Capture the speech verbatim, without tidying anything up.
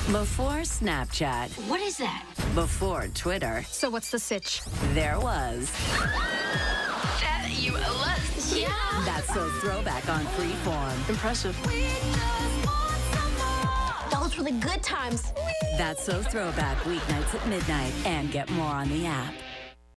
Before Snapchat. What is that? Before Twitter. So what's the sitch? There was. That you love. Yeah. That's so throwback on Freeform. Impressive. Those were the good times. That's so throwback weeknights at midnight, and get more on the app.